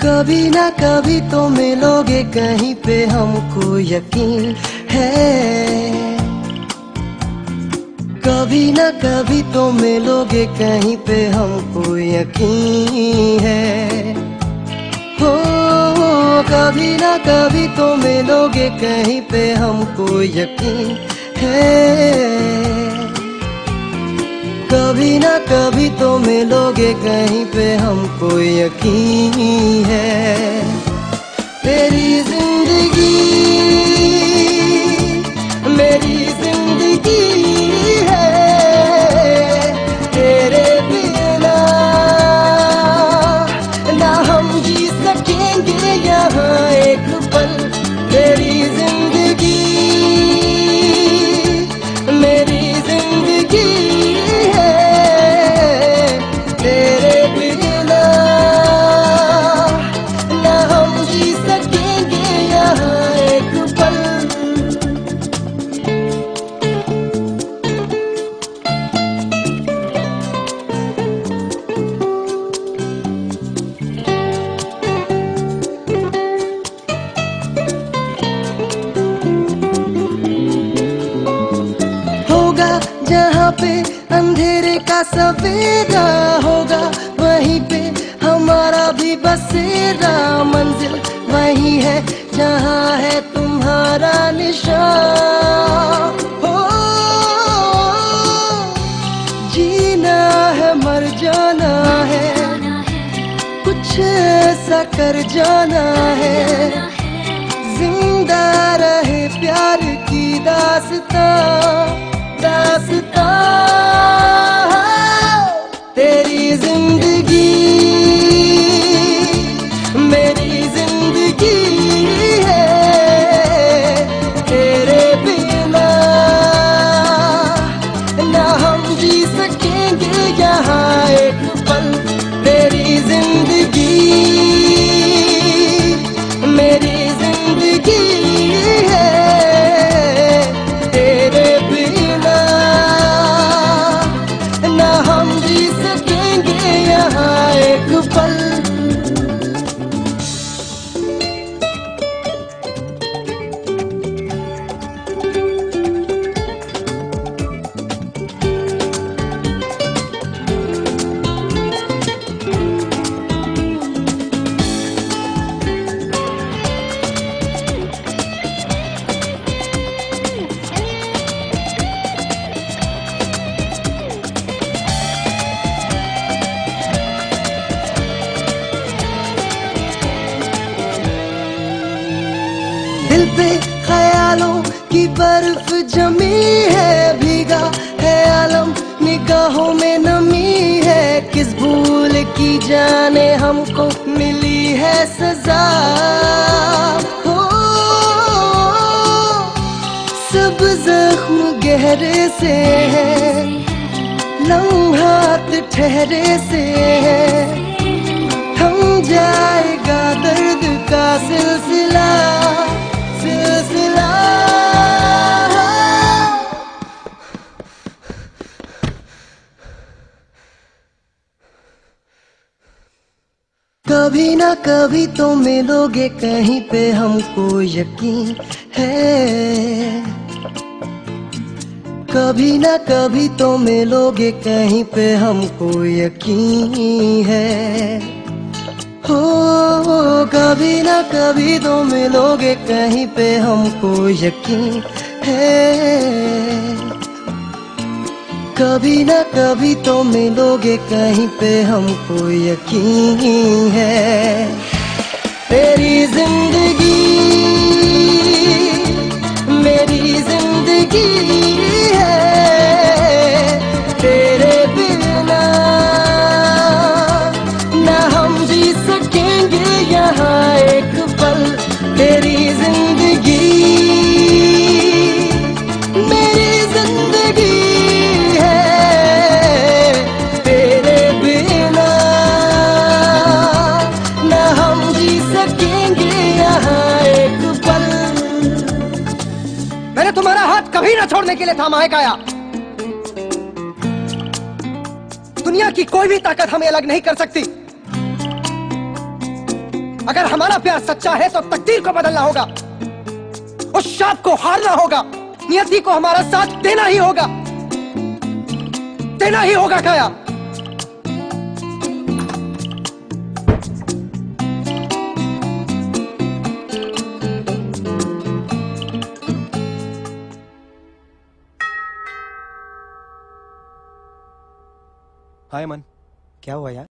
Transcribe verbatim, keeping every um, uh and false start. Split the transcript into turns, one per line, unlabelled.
कभी ना कभी तो मिलोगे कहीं पे, हमको यकीन है। कभी ना कभी तो मिलोगे कहीं पे, हमको यकीन है। हो कभी ना कभी तो मिलोगे कहीं पे, हमको यकीन है। कभी ना कभी तो मिलोगे कहीं पे, हमको यकीन है। तेरी जिंदगी मेरी जिंदगी है, तेरे बिना ना हम जी सकेंगे यहाँ एक पल। तेरी जिंदगी मेरी जिंदगी जहाँ पे अंधेरे का सवेरा होगा, वहीं पे हमारा भी बसेरा। मंजिल वही है जहाँ है तुम्हारा निशान। हो जीना है मर जाना है, कुछ ऐसा कर जाना है। जिंदा रहे प्यार की दास्तां दास्तां। तेरी जिंदगी मेरी जिंदगी है, तेरे बिना ना हम जी सकेंगे यहाँ एक पल। तेरी जिंदगी मेरी जिंदगी है, तेरे बिना ना हम जी सकेंगे यहाँ एक पल। दिल पे ख्यालों की बर्फ जमी है, भीगा है आलम निगाहों में नमी है। किस भूल की जाने हमको मिली है सजा। हो सब जख्म गहरे से है, लम्हात ठहरे से है। थम जाएगा दर्द का सिलसिला सिलसिला। कभी ना कभी तो मिलोगे कहीं पे, हमको यकीन है। कभी ना कभी तो मिलोगे कहीं पे, हमको यकीन है। हो कभी ना कभी तो मिलोगे कहीं पे, हमको यकीन है। कभी ना कभी तो मिलोगे कहीं पे, हमको यकीन है। तेरी जिंदगी मेरी जिंदगी है, तेरे बिना ना हम जी सकेंगे यहाँ एक पल। तेरी जिंदगी मेरी जिंदगी
तुम्हारा हाथ कभी ना छोड़ने के लिए थामा है काया। दुनिया की कोई भी ताकत हमें अलग नहीं कर सकती। अगर हमारा प्यार सच्चा है तो तकदीर को बदलना होगा, उस शाप को हारना होगा, नियति को हमारा साथ देना ही होगा, देना ही होगा काया।
हाय मन,
क्या हुआ यार?